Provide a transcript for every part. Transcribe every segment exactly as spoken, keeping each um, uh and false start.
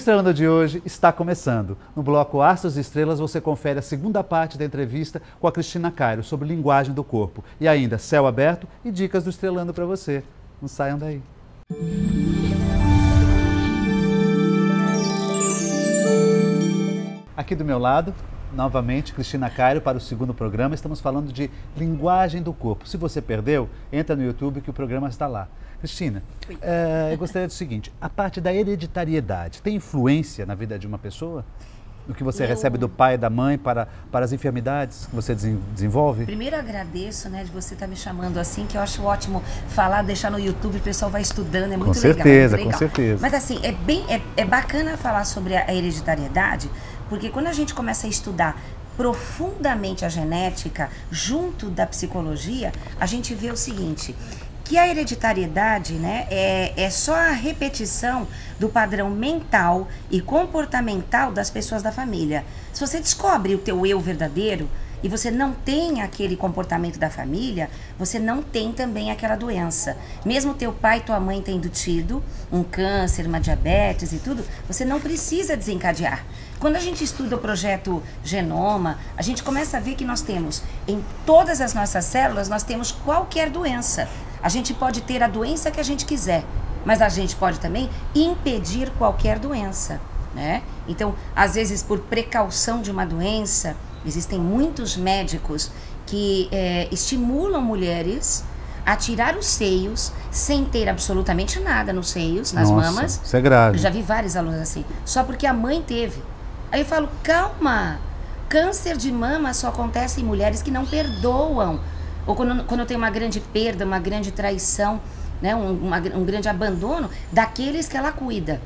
Estrelando de hoje está começando. No bloco Astros e Estrelas você confere a segunda parte da entrevista com a Cristina Cairo sobre linguagem do corpo. E ainda céu aberto e dicas do Estrelando para você. Não saiam daí. Aqui do meu lado, novamente, Cristina Cairo para o segundo programa. Estamos falando de linguagem do corpo. Se você perdeu, entra no YouTube que o programa está lá. Cristina, é, eu gostaria do seguinte, a parte da hereditariedade tem influência na vida de uma pessoa? No que você eu... recebe do pai e da mãe para, para as enfermidades que você desenvolve? Primeiro agradeço, né, de você estar me chamando assim, que eu acho ótimo falar, deixar no YouTube, o pessoal vai estudando, é muito com certeza, legal. Com certeza, Mas assim, é, bem, é, é bacana falar sobre a hereditariedade, porque quando a gente começa a estudar profundamente a genética, junto da psicologia, a gente vê o seguinte, que a hereditariedade, né, é, é só a repetição do padrão mental e comportamental das pessoas da família. Se você descobre o teu eu verdadeiro e você não tem aquele comportamento da família, você não tem também aquela doença. Mesmo teu pai e tua mãe tendo tido um câncer, uma diabetes e tudo, você não precisa desencadear. Quando a gente estuda o projeto Genoma, a gente começa a ver que nós temos, em todas as nossas células, nós temos qualquer doença. A gente pode ter a doença que a gente quiser, mas a gente pode também impedir qualquer doença, né? Então, às vezes, por precaução de uma doença, existem muitos médicos que é, estimulam mulheres a tirar os seios sem ter absolutamente nada nos seios, nas Nossa, mamas. Isso é grave. Eu já vi vários alunos assim, só porque a mãe teve. Aí eu falo, calma, câncer de mama só acontece em mulheres que não perdoam. Ou quando, quando eu tenho uma grande perda, uma grande traição, né, um, uma, um grande abandono daqueles que ela cuida.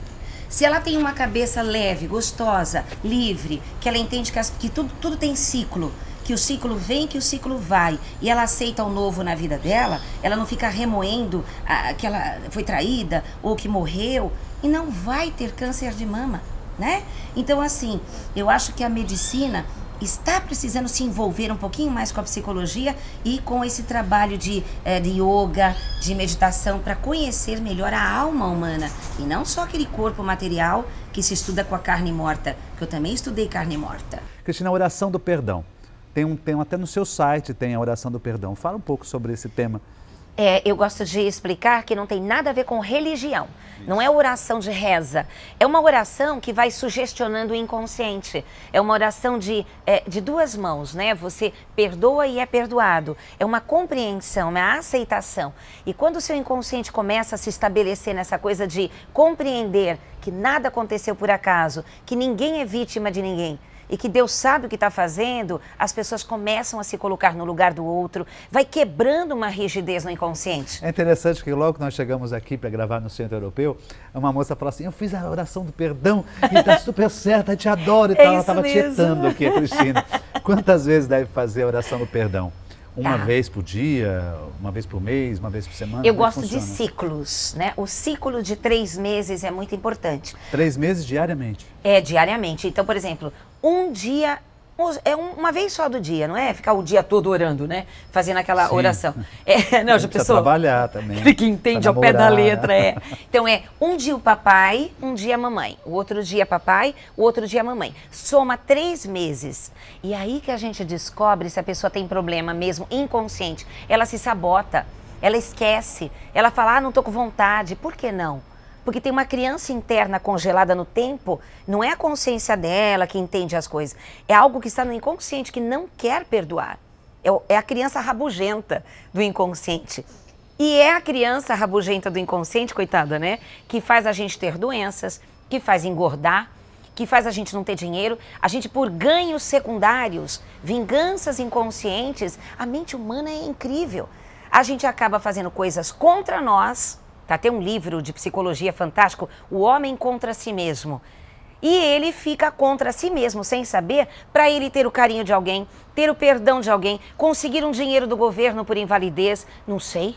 Se ela tem uma cabeça leve, gostosa, livre, que ela entende que, as, que tudo, tudo tem ciclo, que o ciclo vem, que o ciclo vai, e ela aceita o novo na vida dela, ela não fica remoendo a, que ela foi traída ou que morreu, e não vai ter câncer de mama, né? Então, assim, eu acho que a medicina está precisando se envolver um pouquinho mais com a psicologia e com esse trabalho de, é, de yoga, de meditação, para conhecer melhor a alma humana. E não só aquele corpo material que se estuda com a carne morta, que eu também estudei carne morta. Cristina, a oração do perdão. Tem um, tem até no seu site tem a oração do perdão. Fala um pouco sobre esse tema. É, eu gosto de explicar que não tem nada a ver com religião. Não é oração de reza. É uma oração que vai sugestionando o inconsciente. É uma oração de, é, de duas mãos, né? Você perdoa e é perdoado. É uma compreensão, uma aceitação. E quando o seu inconsciente começa a se estabelecer nessa coisa de compreender que nada aconteceu por acaso, que ninguém é vítima de ninguém, e que Deus sabe o que está fazendo, as pessoas começam a se colocar no lugar do outro, vai quebrando uma rigidez no inconsciente. É interessante que logo que nós chegamos aqui para gravar no Centro Europeu, uma moça falou assim, eu fiz a oração do perdão e está super certa, te adoro e é tal. Ela estava mesmo. tietando aqui a Cristina. Quantas vezes deve fazer a oração do perdão? Uma tá. vez por dia, uma vez por mês, uma vez por semana? Eu gosto de ciclos, né? O ciclo de três meses é muito importante. Três meses diariamente? É, diariamente. Então, por exemplo, um dia, é uma vez só do dia, não é ficar o dia todo orando, né? Fazendo aquela Sim. oração. É, não, já pensou? Trabalhar também. Aquele que entende ao pé da letra, é. Então é um dia o papai, um dia a mamãe. O outro dia papai, o outro dia a mamãe. Soma três meses. E aí que a gente descobre se a pessoa tem problema mesmo inconsciente. Ela se sabota, ela esquece, ela fala, ah, não tô com vontade. Por que não? Porque tem uma criança interna congelada no tempo, não é a consciência dela que entende as coisas, é algo que está no inconsciente, que não quer perdoar. É a criança rabugenta do inconsciente. E é a criança rabugenta do inconsciente, coitada, né? Que faz a gente ter doenças, que faz engordar, que faz a gente não ter dinheiro, a gente por ganhos secundários, vinganças inconscientes, a mente humana é incrível. A gente acaba fazendo coisas contra nós. Tá, tem um livro de psicologia fantástico, O Homem Contra Si Mesmo. E ele fica contra si mesmo, sem saber, para ele ter o carinho de alguém, ter o perdão de alguém, conseguir um dinheiro do governo por invalidez, não sei.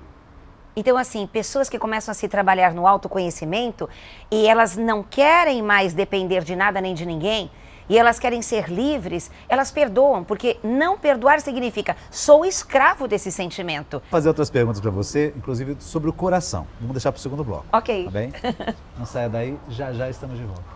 Então, assim, pessoas que começam a se trabalhar no autoconhecimento e elas não querem mais depender de nada nem de ninguém, e elas querem ser livres, elas perdoam, porque não perdoar significa sou escravo desse sentimento. Vou fazer outras perguntas para você, inclusive sobre o coração. Vamos deixar para o segundo bloco. Ok. Tá bem? Não saia daí, já já estamos de volta.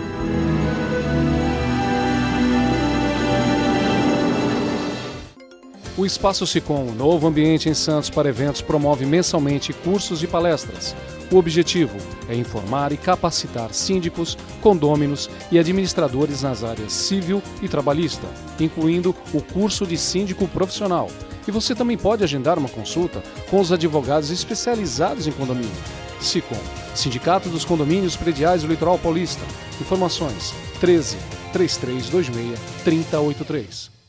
O Espaço Sicom, novo ambiente em Santos para eventos, promove mensalmente cursos e palestras. O objetivo é informar e capacitar síndicos, condôminos e administradores nas áreas civil e trabalhista, incluindo o curso de síndico profissional. E você também pode agendar uma consulta com os advogados especializados em condomínio. Sicom, Sindicato dos Condomínios Prediais do Litoral Paulista. Informações treze, trinta e três vinte e seis, trinta oitenta e três.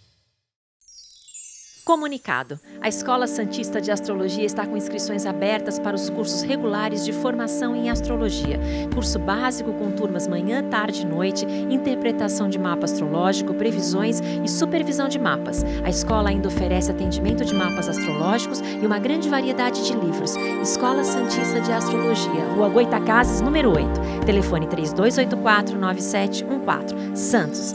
Comunicado. A Escola Santista de Astrologia está com inscrições abertas para os cursos regulares de formação em astrologia. Curso básico com turmas manhã, tarde e noite, interpretação de mapa astrológico, previsões e supervisão de mapas. A escola ainda oferece atendimento de mapas astrológicos e uma grande variedade de livros. Escola Santista de Astrologia, Rua Goitacazes, número oito. Telefone três dois oito quatro, nove sete um quatro. Santos.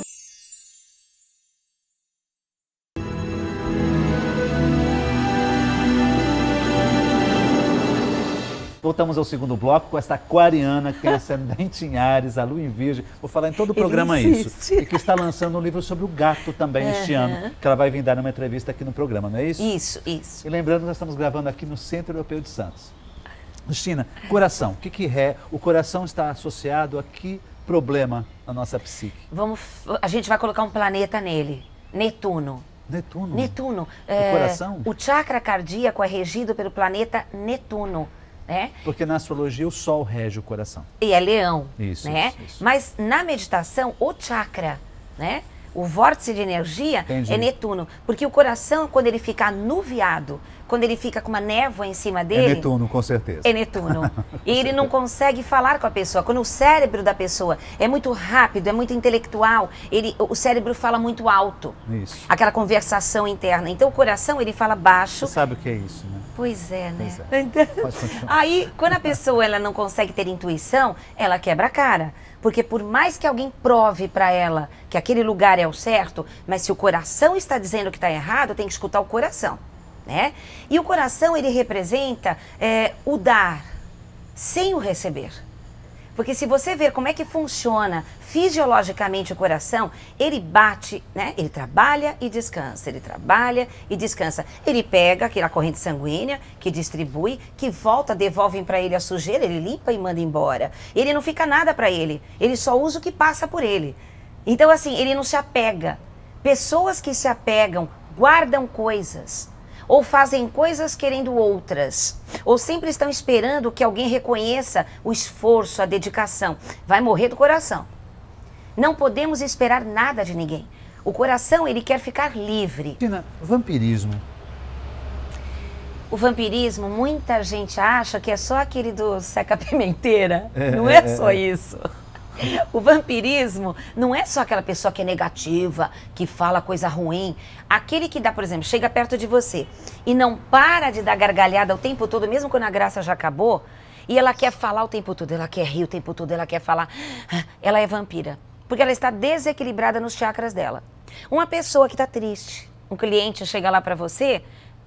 Voltamos ao segundo bloco com esta aquariana que tem ascendente em Áries, a lua em Virgem. Vou falar em todo o programa isso. E que está lançando um livro sobre o gato também uhum. este ano, que ela vai vir dar uma entrevista aqui no programa, não é isso? Isso, isso. E lembrando que nós estamos gravando aqui no Centro Europeu de Santos. Cristina, coração. O que, que é? O coração está associado a que problema na nossa psique? Vamos, a gente vai colocar um planeta nele, Netuno. Netuno? Netuno. O é, coração? O chakra cardíaco é regido pelo planeta Netuno. Né? Porque na astrologia o Sol rege o coração. E é leão, isso, né? Isso, isso. Mas na meditação, o chakra, né? O vórtice de energia Entendi. É Netuno. Porque o coração, quando ele fica anuviado, quando ele fica com uma névoa em cima dele... É Netuno, com certeza. É Netuno. E ele não consegue falar com a pessoa. Quando o cérebro da pessoa é muito rápido, é muito intelectual, ele, o cérebro fala muito alto. Isso. Aquela conversação interna. Então o coração, ele fala baixo. Você sabe o que é isso, né? Pois é, né? Pois é. Então, Pode continuar. aí, quando a pessoa ela não consegue ter intuição, ela quebra a cara. Porque por mais que alguém prove para ela que aquele lugar é o certo, mas se o coração está dizendo que está errado, tem que escutar o coração, né? E o coração, ele representa é, o dar sem o receber. Porque se você ver como é que funciona fisiologicamente o coração, ele bate, né? Ele trabalha e descansa, ele trabalha e descansa. Ele pega aquela corrente sanguínea que distribui, que volta, devolvem para ele a sujeira, ele limpa e manda embora. Ele não fica nada para ele, ele só usa o que passa por ele. Então assim, ele não se apega. Pessoas que se apegam guardam coisas. Ou fazem coisas querendo outras, ou sempre estão esperando que alguém reconheça o esforço, a dedicação. Vai morrer do coração. Não podemos esperar nada de ninguém. O coração, ele quer ficar livre. Cristina, vampirismo. O vampirismo, muita gente acha que é só aquele do Seca Pimenteira. É, não é, é só é. isso. O vampirismo não é só aquela pessoa que é negativa, que fala coisa ruim. Aquele que dá, por exemplo, chega perto de você e não para de dar gargalhada o tempo todo, mesmo quando a graça já acabou, e ela quer falar o tempo todo, ela quer rir o tempo todo, ela quer falar, ela é vampira. Porque ela está desequilibrada nos chakras dela. Uma pessoa que está triste, um cliente chega lá para você,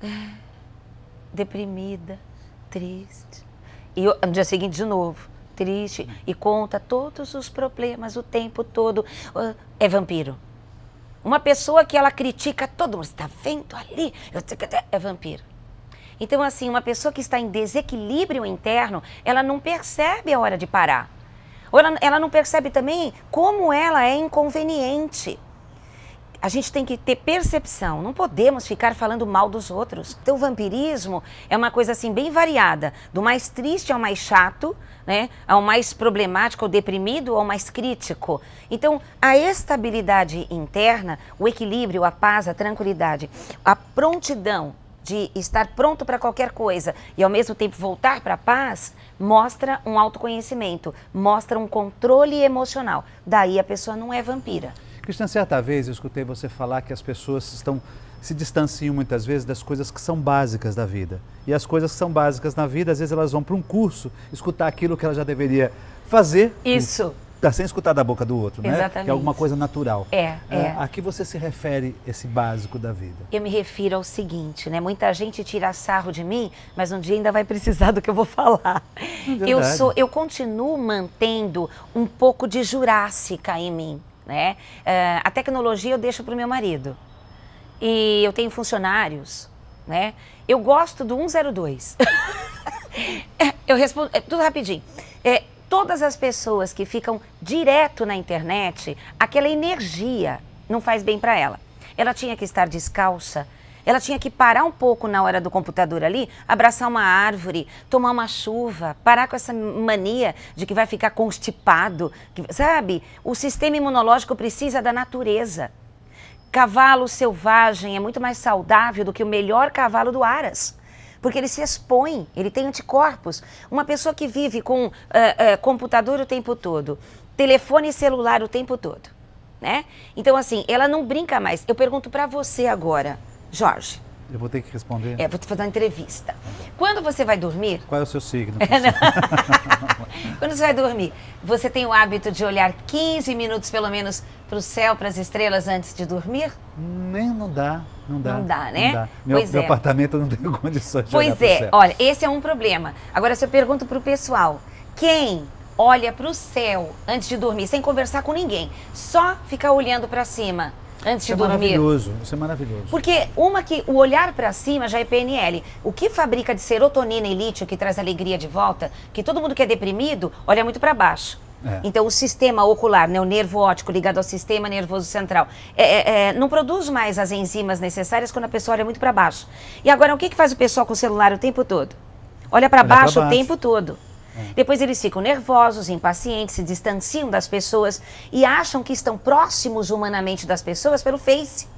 deprimida, triste, e no dia seguinte de novo, triste, e conta todos os problemas o tempo todo, é vampiro. Uma pessoa que ela critica todo mundo, está vendo ali, é vampiro. Então assim, uma pessoa que está em desequilíbrio interno, ela não percebe a hora de parar. Ou ela, ela não percebe também como ela é inconveniente. A gente tem que ter percepção, não podemos ficar falando mal dos outros. Então o vampirismo é uma coisa assim bem variada, do mais triste ao mais chato, né, ao mais problemático, ao deprimido, ao mais crítico. Então a estabilidade interna, o equilíbrio, a paz, a tranquilidade, a prontidão de estar pronto para qualquer coisa e ao mesmo tempo voltar para a paz, mostra um autoconhecimento, mostra um controle emocional. Daí a pessoa não é vampira. Cristina, certa vez eu escutei você falar que as pessoas estão, se distanciam muitas vezes das coisas que são básicas da vida. E as coisas que são básicas na vida, às vezes elas vão para um curso, escutar aquilo que ela já deveria fazer. Isso. Tá sem escutar da boca do outro, né? Exatamente. Que é alguma coisa natural. É, é. A que você se refere esse básico da vida? Eu me refiro ao seguinte, né? Muita gente tira sarro de mim, mas um dia ainda vai precisar do que eu vou falar. É eu sou, eu continuo mantendo um pouco de jurássica em mim, né? Uh, a tecnologia eu deixo para o meu marido. E eu tenho funcionários, né? Eu gosto do um zero dois. Eu respondo, é, tudo rapidinho. É, todas as pessoas que ficam direto na internet, aquela energia não faz bem para ela. Ela tinha que estar descalça, ela tinha que parar um pouco na hora do computador ali, abraçar uma árvore, tomar uma chuva, parar com essa mania de que vai ficar constipado, que, sabe? O sistema imunológico precisa da natureza. Cavalo selvagem é muito mais saudável do que o melhor cavalo do Aras. Porque ele se expõe, ele tem anticorpos. Uma pessoa que vive com uh, uh, computador o tempo todo, telefone celular o tempo todo, né? Então, assim, ela não brinca mais. Eu pergunto pra você agora, Jorge. Eu vou ter que responder? É, vou te fazer uma entrevista. Quando você vai dormir... Qual é o seu signo? Quando você vai dormir, você tem o hábito de olhar quinze minutos, pelo menos, para o céu, para as estrelas antes de dormir? Nem, não dá, não dá. Não dá, né? Não dá. Meu, pois meu é. apartamento não tem condições de Pois olhar pro é, céu. olha, esse é um problema. Agora, se eu pergunto para o pessoal, quem olha para o céu antes de dormir, sem conversar com ninguém, só ficar olhando para cima antes Isso de é dormir? maravilhoso, isso é maravilhoso. Porque uma que o olhar para cima já é P N L. O que fabrica de serotonina e lítio, que traz alegria de volta, que todo mundo que é deprimido olha muito para baixo. É. Então o sistema ocular, né, o nervo óptico ligado ao sistema nervoso central, é, é, é, não produz mais as enzimas necessárias quando a pessoa olha muito para baixo. E agora o que, que faz o pessoal com o celular o tempo todo? Olha para baixo, baixo o tempo todo. É. Depois eles ficam nervosos, impacientes, se distanciam das pessoas e acham que estão próximos humanamente das pessoas pelo Face.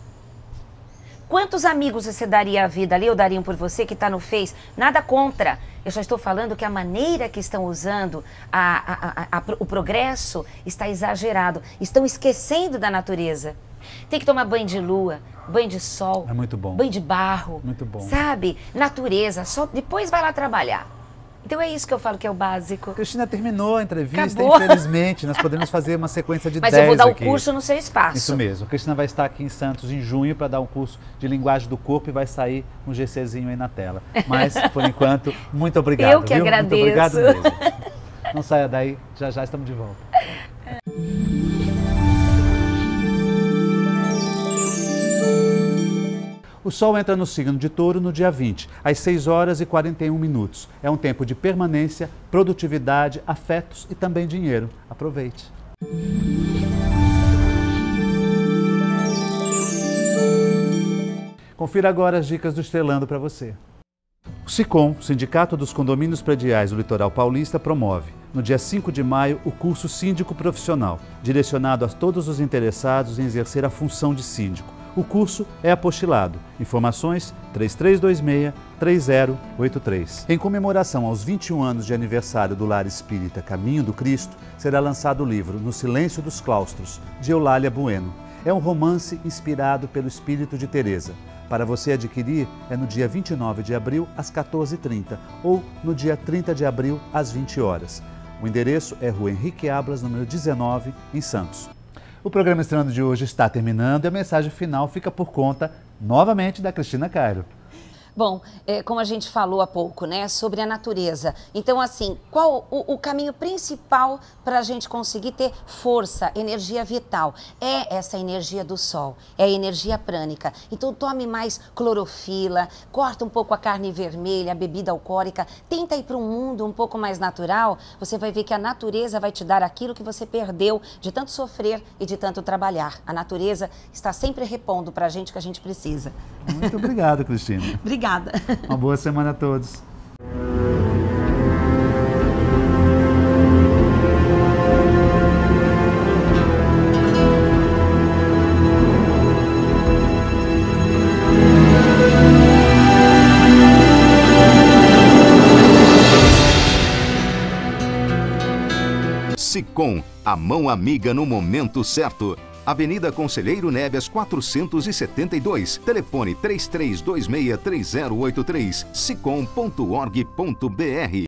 Quantos amigos você daria a vida ali ou dariam por você que está no Face? Nada contra. Eu só estou falando que a maneira que estão usando a, a, a, a, o progresso está exagerado. Estão esquecendo da natureza. Tem que tomar banho de lua, banho de sol. É muito bom. Banho de barro. Muito bom. Sabe? Natureza. Só depois vai lá trabalhar. Então é isso que eu falo que é o básico. Cristina, terminou a entrevista, Acabou. Infelizmente. Nós podemos fazer uma sequência de Mas dez eu vou dar aqui. o curso no seu espaço. Isso mesmo. A Cristina vai estar aqui em Santos em junho para dar um curso de linguagem do corpo e vai sair um GCzinho aí na tela. Mas, por enquanto, muito obrigado. Eu que viu? agradeço. Muito obrigado mesmo. Não saia daí, já já estamos de volta. O Sol entra no signo de Touro no dia vinte, às seis horas e quarenta e um minutos. É um tempo de permanência, produtividade, afetos e também dinheiro. Aproveite. Confira agora as dicas do Estrelando para você. O SICOM, Sindicato dos Condomínios Prediais do Litoral Paulista, promove, no dia cinco de maio, o curso Síndico Profissional, direcionado a todos os interessados em exercer a função de síndico. O curso é apostilado. Informações três três dois seis, três zero oito três. Em comemoração aos vinte e um anos de aniversário do Lar Espírita Caminho do Cristo, será lançado o livro No Silêncio dos Claustros, de Eulália Bueno. É um romance inspirado pelo espírito de Teresa. Para você adquirir, é no dia vinte e nove de abril, às quatorze e trinta, ou no dia trinta de abril, às vinte horas. O endereço é Rua Henrique Ablas, número dezenove, em Santos. O programa Estrelando de hoje está terminando e a mensagem final fica por conta, novamente, da Cristina Cairo. Bom, é, como a gente falou há pouco, né, sobre a natureza. Então, assim, qual o, o caminho principal para a gente conseguir ter força, energia vital? É essa energia do sol, é a energia prânica. Então, tome mais clorofila, corta um pouco a carne vermelha, a bebida alcoólica, tenta ir para um mundo um pouco mais natural. Você vai ver que a natureza vai te dar aquilo que você perdeu de tanto sofrer e de tanto trabalhar. A natureza está sempre repondo para a gente o que a gente precisa. Muito obrigado, Cristina. Obrigada. Uma boa semana a todos. SICOM, a mão amiga no momento certo. Avenida Conselheiro Neves quatrocentos e setenta e dois, telefone três três dois seis, três zero oito três, sicom ponto org ponto br.